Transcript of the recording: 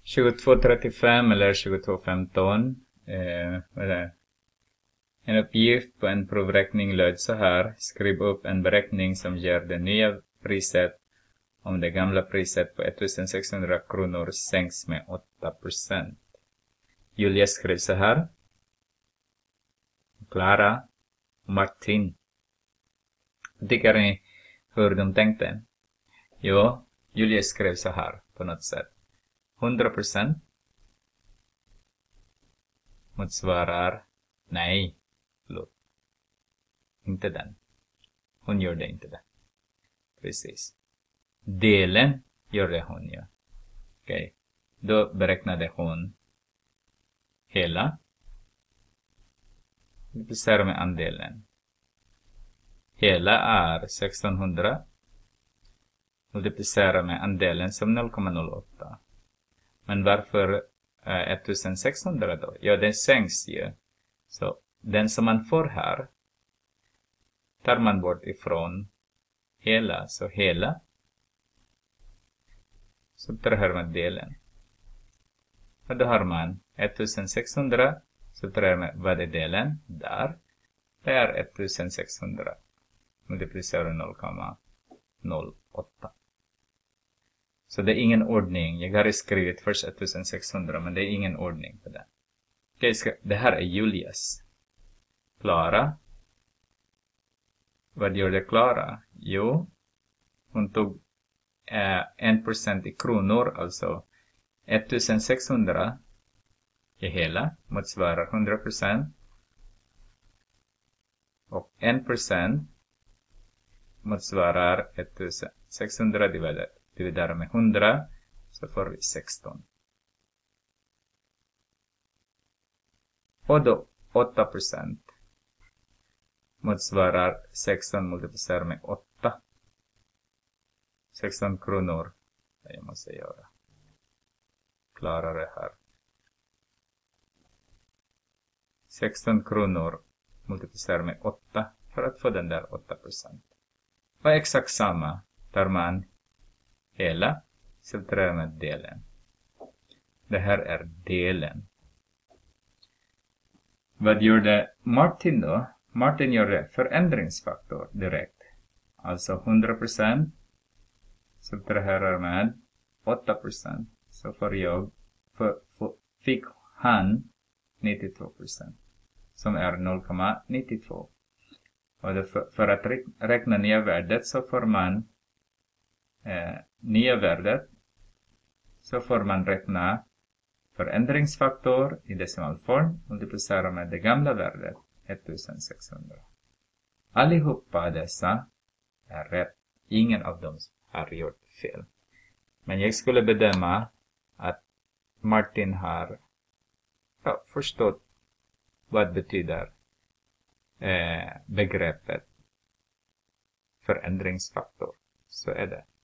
2235 eller 2215. Vad är det? En uppgift på en provräkning löd så här. Skriv upp en beräkning som ger det nya priset om det gamla priset på 1600 kronor sänks med 8%. Julia skrev så här. Clara och Martin. Tycker ni hur de tänkte? Jo, Julia skrev så här på något sätt. 100% motsvarar nej. Förlåt. Inte den. Hon gjorde inte det. Precis. Delen gjorde hon ju. Okej. Då beräknade hon hela. Multiplicerar med andelen. Hela är 1600. Multiplicerar med andelen som 0,08. Men varför 1600 då? Ja, den sänks ju. Så den som man får här tar man bort ifrån hela. Så hela. Så tar man delen. Och då har man 1600. Så tar man vad är delen? Där. Det är 1600. Multiplicerar 0,08. Så det är ingen ordning. Jag har skrivit först 1600, men det är ingen ordning på det. Okej, det här är Julias. Klara. Vad gjorde Klara? Jo, hon tog 1% i kronor, alltså 1600 i hela motsvarar 100%. Och 1% motsvarar 1600 dividerar med 100, så får vi 16. Och då 8% motsvarar 16 multiplicerat med 8. 16 kronor. Jag måste göra klarare här. 16 kronor multiplicerat med 8 för att få den där 8%. Och exakt samma tar man hela, subtraherar med delen. Det här är delen. Vad gjorde Martin då? Martin gjorde förändringsfaktor direkt. Alltså 100% subtraherar med 8%. Så fick han 92%. Som är 0,92. Och för att räkna nya värdet så får man nya värdet. Så får man räkna förändringsfaktor i decimalform. Multiplicera med det gamla värdet. 1600. Allihopa dessa är rätt. Ingen av dem har gjort fel. Men jag skulle bedöma att Martin har förstått vad betyder begreppet förändringsfaktor. Så är det.